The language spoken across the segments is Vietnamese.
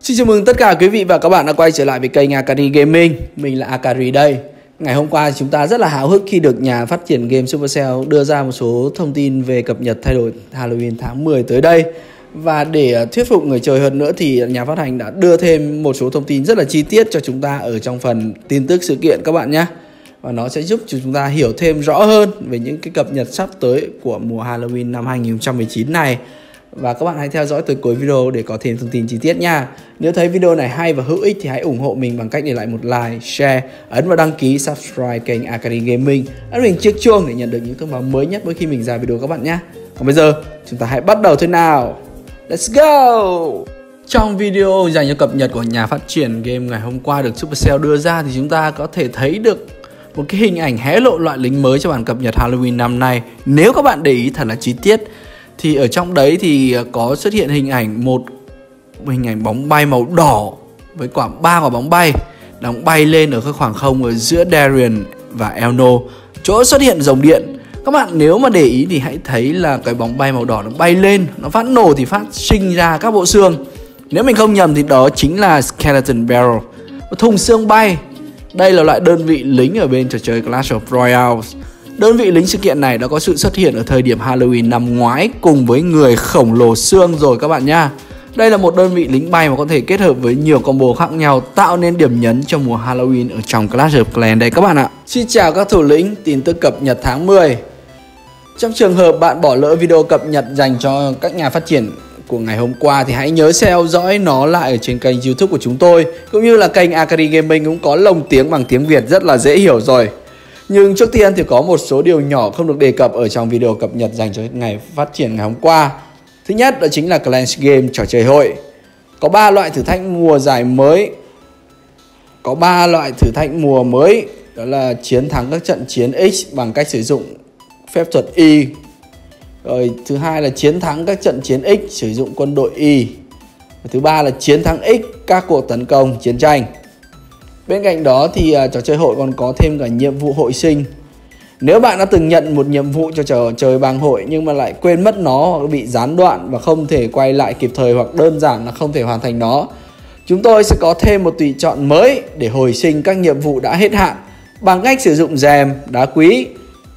Xin chào mừng tất cả quý vị và các bạn đã quay trở lại với kênh Akari Gaming. Mình là Akari đây. Ngày hôm qua chúng ta rất là háo hức khi được nhà phát triển game Supercell đưa ra một số thông tin về cập nhật thay đổi Halloween tháng 10 tới đây. Và để thuyết phục người chơi hơn nữa thì nhà phát hành đã đưa thêm một số thông tin rất là chi tiết cho chúng ta ở trong phần tin tức sự kiện các bạn nhé. Và nó sẽ giúp cho chúng ta hiểu thêm rõ hơn về những cái cập nhật sắp tới của mùa Halloween năm 2019 này. Và các bạn hãy theo dõi tới cuối video để có thêm thông tin chi tiết nha. Nếu thấy video này hay và hữu ích thì hãy ủng hộ mình bằng cách để lại một like, share, ấn vào đăng ký, subscribe kênh Akari Gaming, ấn vào chiếc chuông để nhận được những thông báo mới nhất mỗi khi mình ra video các bạn nhé. Còn bây giờ chúng ta hãy bắt đầu thôi nào. Let's go! Trong video dành cho cập nhật của nhà phát triển game ngày hôm qua được Supercell đưa ra thì chúng ta có thể thấy được một cái hình ảnh hé lộ loại lính mới cho bản cập nhật Halloween năm nay. Nếu các bạn để ý thật là chi tiết thì ở trong đấy thì có xuất hiện hình ảnh bóng bay màu đỏ với ba quả bóng bay đang bay lên ở cái khoảng không ở giữa Darien và Elno, chỗ xuất hiện dòng điện. Các bạn nếu mà để ý thì hãy thấy là cái bóng bay màu đỏ nó bay lên, nó phát nổ thì phát sinh ra các bộ xương. Nếu mình không nhầm thì đó chính là Skeleton Barrel, một thùng xương bay. Đây là loại đơn vị lính ở bên trò chơi Clash of Royale. Đơn vị lính sự kiện này đã có sự xuất hiện ở thời điểm Halloween năm ngoái cùng với người khổng lồ xương rồi các bạn nhá. Đây là một đơn vị lính bay mà có thể kết hợp với nhiều combo khác nhau tạo nên điểm nhấn cho mùa Halloween ở trong Clash of Clans đây các bạn ạ. Xin chào các thủ lĩnh, tin tức cập nhật tháng 10. Trong trường hợp bạn bỏ lỡ video cập nhật dành cho các nhà phát triển của ngày hôm qua thì hãy nhớ theo dõi nó lại ở trên kênh YouTube của chúng tôi, cũng như là kênh Akari Gaming cũng có lồng tiếng bằng tiếng Việt rất là dễ hiểu rồi. Nhưng trước tiên thì có một số điều nhỏ không được đề cập ở trong video cập nhật dành cho ngày phát triển ngày hôm qua. Thứ nhất đó chính là Clans Game trò chơi hội. Có 3 loại thử thách mùa giải mới. Có 3 loại thử thách mùa mới, đó là chiến thắng các trận chiến X bằng cách sử dụng phép thuật Y. Rồi thứ hai là chiến thắng các trận chiến X sử dụng quân đội Y. Và thứ ba là chiến thắng X các cuộc tấn công chiến tranh. Bên cạnh đó thì trò chơi hội còn có thêm cả nhiệm vụ hội sinh. Nếu bạn đã từng nhận một nhiệm vụ cho trò chơi bang hội nhưng mà lại quên mất nó hoặc bị gián đoạn và không thể quay lại kịp thời hoặc đơn giản là không thể hoàn thành nó, chúng tôi sẽ có thêm một tùy chọn mới để hồi sinh các nhiệm vụ đã hết hạn bằng cách sử dụng gem, đá quý.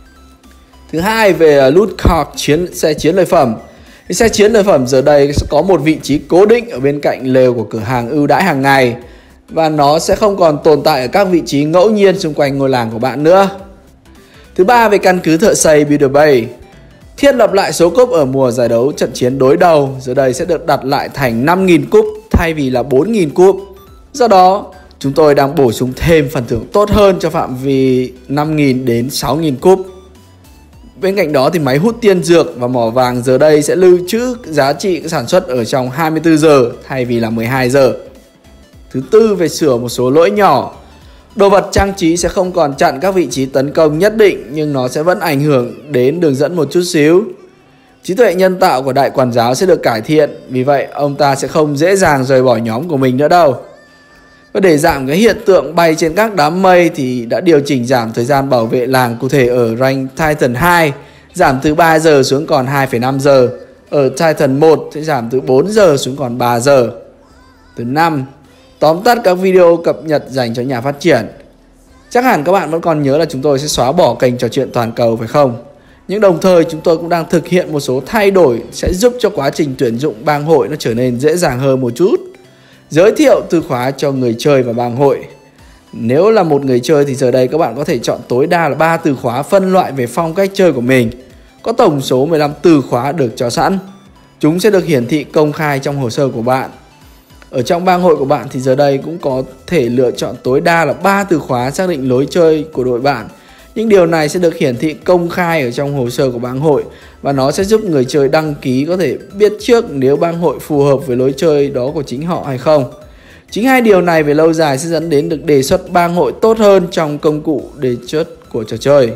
Thứ hai về loot card, xe chiến lợi phẩm. Cái xe chiến lợi phẩm giờ đây sẽ có một vị trí cố định ở bên cạnh lều của cửa hàng ưu đãi hàng ngày. Và nó sẽ không còn tồn tại ở các vị trí ngẫu nhiên xung quanh ngôi làng của bạn nữa. Thứ ba về căn cứ thợ xây Builder Bay. Thiết lập lại số cúp ở mùa giải đấu trận chiến đối đầu giờ đây sẽ được đặt lại thành 5.000 cúp thay vì là 4.000 cúp. Do đó chúng tôi đang bổ sung thêm phần thưởng tốt hơn cho phạm vi 5.000 đến 6.000 cúp. Bên cạnh đó thì máy hút tiên dược và mỏ vàng giờ đây sẽ lưu trữ giá trị sản xuất ở trong 24 giờ thay vì là 12 giờ. Thứ tư về sửa một số lỗi nhỏ. Đồ vật trang trí sẽ không còn chặn các vị trí tấn công nhất định nhưng nó sẽ vẫn ảnh hưởng đến đường dẫn một chút xíu. Trí tuệ nhân tạo của đại quản giáo sẽ được cải thiện, vì vậy ông ta sẽ không dễ dàng rời bỏ nhóm của mình nữa đâu. Và để giảm cái hiện tượng bay trên các đám mây thì đã điều chỉnh giảm thời gian bảo vệ làng, cụ thể ở rank Titan 2 giảm từ 3 giờ xuống còn 2,5 giờ. Ở Titan 1 sẽ giảm từ 4 giờ xuống còn 3 giờ. Thứ 5, tóm tắt các video cập nhật dành cho nhà phát triển. Chắc hẳn các bạn vẫn còn nhớ là chúng tôi sẽ xóa bỏ kênh trò chuyện toàn cầu phải không? Nhưng đồng thời chúng tôi cũng đang thực hiện một số thay đổi sẽ giúp cho quá trình tuyển dụng bang hội nó trở nên dễ dàng hơn một chút. Giới thiệu từ khóa cho người chơi và bang hội. Nếu là một người chơi thì giờ đây các bạn có thể chọn tối đa là 3 từ khóa phân loại về phong cách chơi của mình. Có tổng số 15 từ khóa được cho sẵn. Chúng sẽ được hiển thị công khai trong hồ sơ của bạn. Ở trong bang hội của bạn thì giờ đây cũng có thể lựa chọn tối đa là 3 từ khóa xác định lối chơi của đội bạn. Những điều này sẽ được hiển thị công khai ở trong hồ sơ của bang hội và nó sẽ giúp người chơi đăng ký có thể biết trước nếu bang hội phù hợp với lối chơi đó của chính họ hay không. Chính hai điều này về lâu dài sẽ dẫn đến được đề xuất bang hội tốt hơn trong công cụ đề xuất của trò chơi.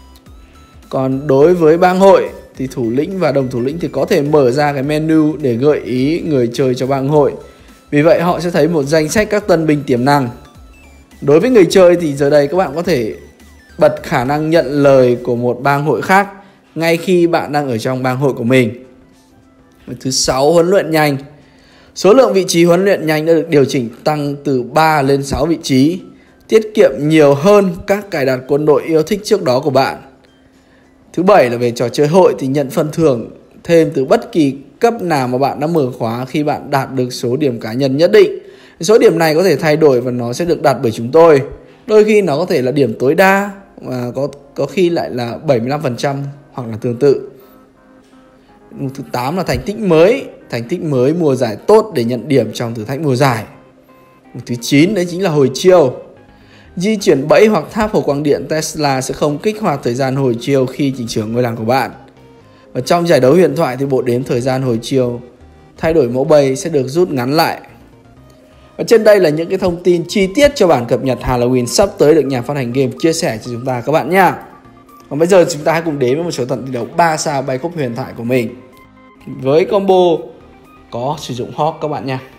Còn đối với bang hội thì thủ lĩnh và đồng thủ lĩnh thì có thể mở ra cái menu để gợi ý người chơi cho bang hội. Vì vậy họ sẽ thấy một danh sách các tân binh tiềm năng. Đối với người chơi thì giờ đây các bạn có thể bật khả năng nhận lời của một bang hội khác ngay khi bạn đang ở trong bang hội của mình. Thứ 6, huấn luyện nhanh. Số lượng vị trí huấn luyện nhanh đã được điều chỉnh tăng từ 3 lên 6 vị trí, tiết kiệm nhiều hơn các cài đặt quân đội yêu thích trước đó của bạn. Thứ bảy là về trò chơi hội thì nhận phần thưởng thêm từ bất kỳ cấp nào mà bạn đã mở khóa khi bạn đạt được số điểm cá nhân nhất định. Số điểm này có thể thay đổi và nó sẽ được đặt bởi chúng tôi. Đôi khi nó có thể là điểm tối đa và có khi lại là 75% hoặc là tương tự. Mục thứ 8 là thành tích mới. Thành tích mới mùa giải tốt để nhận điểm trong thử thách mùa giải. Mục thứ 9 đấy chính là hồi chiêu. Di chuyển bẫy hoặc tháp hồ quang điện Tesla sẽ không kích hoạt thời gian hồi chiêu khi chỉnh sửa ngôi làng của bạn. Và trong giải đấu huyền thoại thì bộ đếm thời gian hồi chiêu thay đổi mẫu bay sẽ được rút ngắn lại. Và trên đây là những cái thông tin chi tiết cho bản cập nhật Halloween sắp tới được nhà phát hành game chia sẻ cho chúng ta các bạn nha. Còn bây giờ chúng ta hãy cùng đến với một số trận thi đấu 3 sao bay cúp huyền thoại của mình với combo có sử dụng Hawk các bạn nha.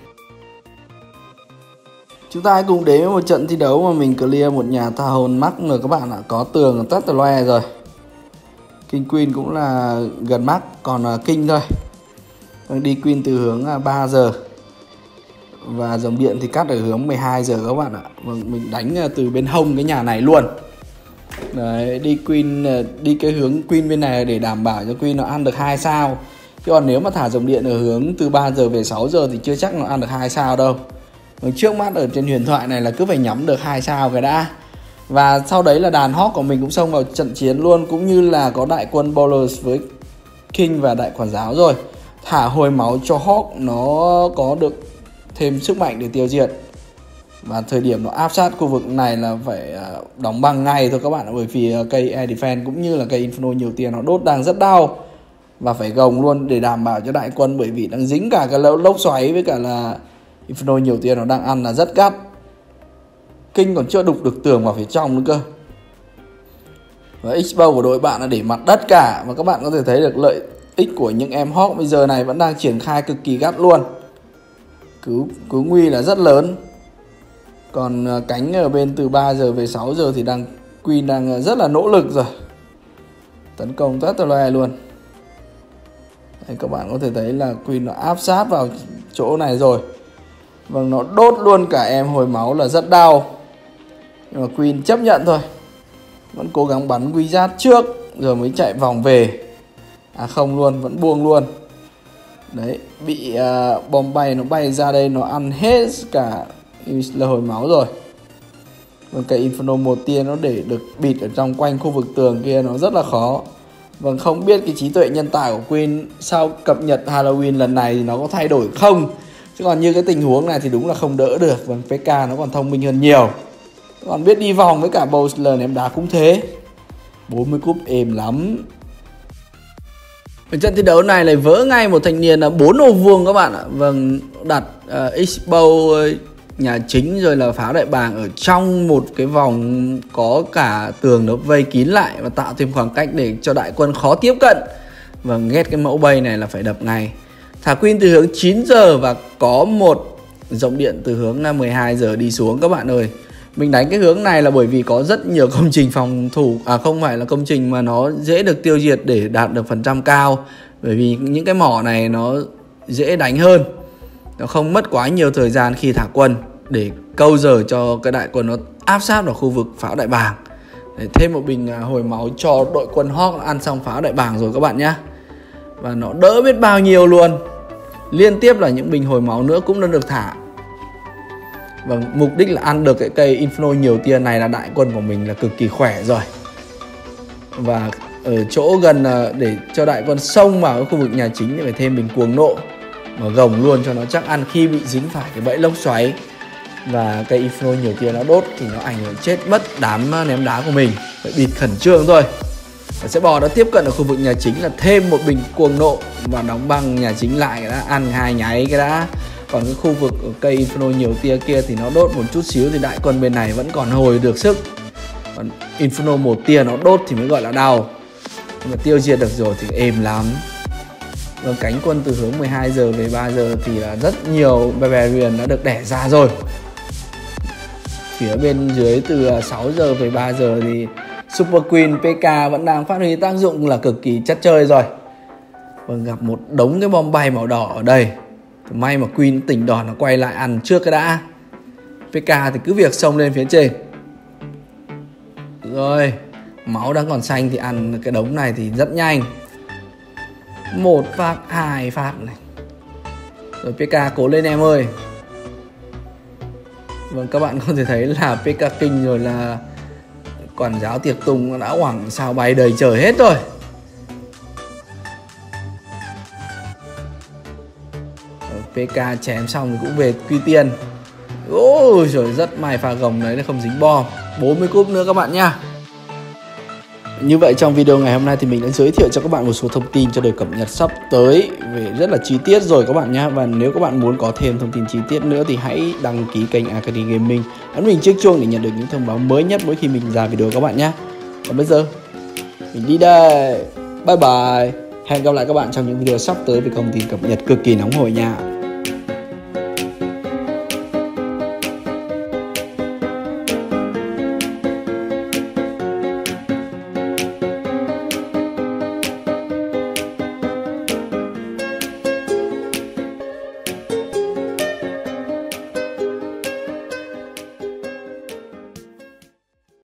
Chúng ta hãy cùng đến với một trận thi đấu mà mình clear một nhà tha hồn mắc rồi các bạn ạ. Có tường tắt tờ loe rồi. King Queen cũng là gần mắc, còn King thôi. Đi Queen từ hướng 3 giờ. Và dòng điện thì cắt ở hướng 12 giờ các bạn ạ. Mình đánh từ bên hông cái nhà này luôn. Đấy, đi Queen, đi cái hướng Queen bên này để đảm bảo cho Queen nó ăn được 2 sao. Chứ còn nếu mà thả dòng điện ở hướng từ 3 giờ về 6 giờ thì chưa chắc nó ăn được 2 sao đâu. Trước mắt ở trên huyền thoại này là cứ phải nhắm được 2 sao cái đã. Và sau đấy là đàn Hawk của mình cũng xông vào trận chiến luôn, cũng như là có đại quân Bowlers với King và đại quản giáo rồi. Thả hồi máu cho Hawk nó có được thêm sức mạnh để tiêu diệt. Và thời điểm nó áp sát khu vực này là phải đóng băng ngay thôi các bạn, bởi vì cây Air Defense cũng như là cây Inferno nhiều tiền nó đốt đang rất đau. Và phải gồng luôn để đảm bảo cho đại quân, bởi vì đang dính cả cái lốc xoáy với cả là Inferno nhiều tiền nó đang ăn là rất gắt. King còn chưa đục được tường vào phía trong nữa cơ. Và X-Bow của đội bạn là để mặt đất cả. Và các bạn có thể thấy được lợi ích của những em Hawk bây giờ này vẫn đang triển khai cực kỳ gắt luôn. Cứu nguy là rất lớn. Còn cánh ở bên từ 3 giờ về 6 giờ thì Queen đang rất là nỗ lực rồi. Tấn công rất là luôn. Đây, các bạn có thể thấy là Queen nó áp sát vào chỗ này rồi. Vâng, nó đốt luôn cả em hồi máu là rất đau. Nhưng mà Queen chấp nhận thôi. Vẫn cố gắng bắn Wizard trước rồi mới chạy vòng về. À không luôn, vẫn buông luôn. Đấy, bị bom bay nó bay ra đây, nó ăn hết cả là hồi máu rồi. Vâng, cái Inferno một tia nó để được bịt ở trong quanh khu vực tường kia nó rất là khó. Vâng, không biết cái trí tuệ nhân tạo của Queen sau cập nhật Halloween lần này thì nó có thay đổi không. Chứ còn như cái tình huống này thì đúng là không đỡ được. Vâng, PK nó còn thông minh hơn nhiều. Còn biết đi vòng với cả Bowler ném đá cũng thế. 40 cúp êm lắm. Ở trận thi đấu này lại vỡ ngay một thanh niên là 4 ô vuông các bạn ạ. Vâng, đặt X-Bow nhà chính rồi là pháo đại bàng ở trong một cái vòng có cả tường nó vây kín lại và tạo thêm khoảng cách để cho đại quân khó tiếp cận. Vâng, ghét cái mẫu bay này là phải đập ngay. Thả Queen từ hướng 9 giờ và có một dòng điện từ hướng 12 giờ đi xuống các bạn ơi. Mình đánh cái hướng này là bởi vì có rất nhiều công trình phòng thủ, không phải là công trình mà nó dễ được tiêu diệt để đạt được phần trăm cao. Bởi vì những cái mỏ này nó dễ đánh hơn. Nó không mất quá nhiều thời gian khi thả quân để câu giờ cho cái đại quân nó áp sát vào khu vực pháo đại bàng. Để thêm một bình hồi máu cho đội quân Hawk ăn xong pháo đại bàng rồi các bạn nhé. Và nó đỡ biết bao nhiêu luôn. Liên tiếp là những bình hồi máu nữa cũng đã được thả. Vâng, mục đích là ăn được cái cây Inferno nhiều tia này là đại quân của mình là cực kỳ khỏe rồi. Và ở chỗ gần để cho đại quân xông vào cái khu vực nhà chính thì phải thêm bình cuồng nộ. Mà gồng luôn cho nó chắc ăn khi bị dính phải cái bẫy lốc xoáy. Và cây Inferno nhiều tia nó đốt thì nó ảnh hưởng chết mất đám ném đá của mình. Phải bịt khẩn trương thôi. Và sẽ bò nó tiếp cận ở khu vực nhà chính là thêm một bình cuồng nộ và đóng băng nhà chính lại cái đã, ăn 2 nháy cái đã. Còn cái khu vực ở cây Inferno nhiều tia kia thì nó đốt một chút xíu thì đại quân bên này vẫn còn hồi được sức. Còn Inferno một tia nó đốt thì mới gọi là đau. Nhưng mà tiêu diệt được rồi thì êm lắm. Và cánh quân từ hướng 12 giờ về 3 giờ thì là rất nhiều Barbarian đã được đẻ ra rồi. Phía bên dưới từ 6 giờ về 3 giờ thì Super Queen PK vẫn đang phát huy tác dụng là cực kỳ chất chơi rồi. Và gặp một đống cái bom bay màu đỏ ở đây May mà Queen tỉnh đòn nó quay lại ăn trước cái đã. PK thì cứ việc xông lên phía trên. Rồi, máu đang còn xanh thì ăn cái đống này thì rất nhanh. 1 phát, 2 phát này. Rồi PK cố lên em ơi. Vâng, các bạn có thể thấy là PK King rồi là quản giáo tiệc tùng đã hoảng sao bay đầy trời hết rồi. PK chém xong thì cũng về quy tiền. Ôi trời, rất may pha gồng đấy nó không dính bom. 40 cúp nữa các bạn nha. Như vậy trong video ngày hôm nay thì mình đã giới thiệu cho các bạn một số thông tin cho đợt cập nhật sắp tới về rất là chi tiết rồi các bạn nhé. Và nếu các bạn muốn có thêm thông tin chi tiết nữa thì hãy đăng ký kênh Arcady Gaming, ấn mình chiếc chuông để nhận được những thông báo mới nhất mỗi khi mình ra video các bạn nhé. Còn bây giờ mình đi đây. Bye bye. Hẹn gặp lại các bạn trong những video sắp tới về thông tin cập nhật cực kỳ nóng hổi nha.